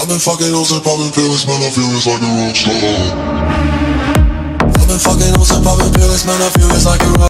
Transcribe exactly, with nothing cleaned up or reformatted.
I've been fucking hoes and popping pills, man, I feel it's like a rock star. I've been fucking hoes and popping pills, man, I feel it's like a rock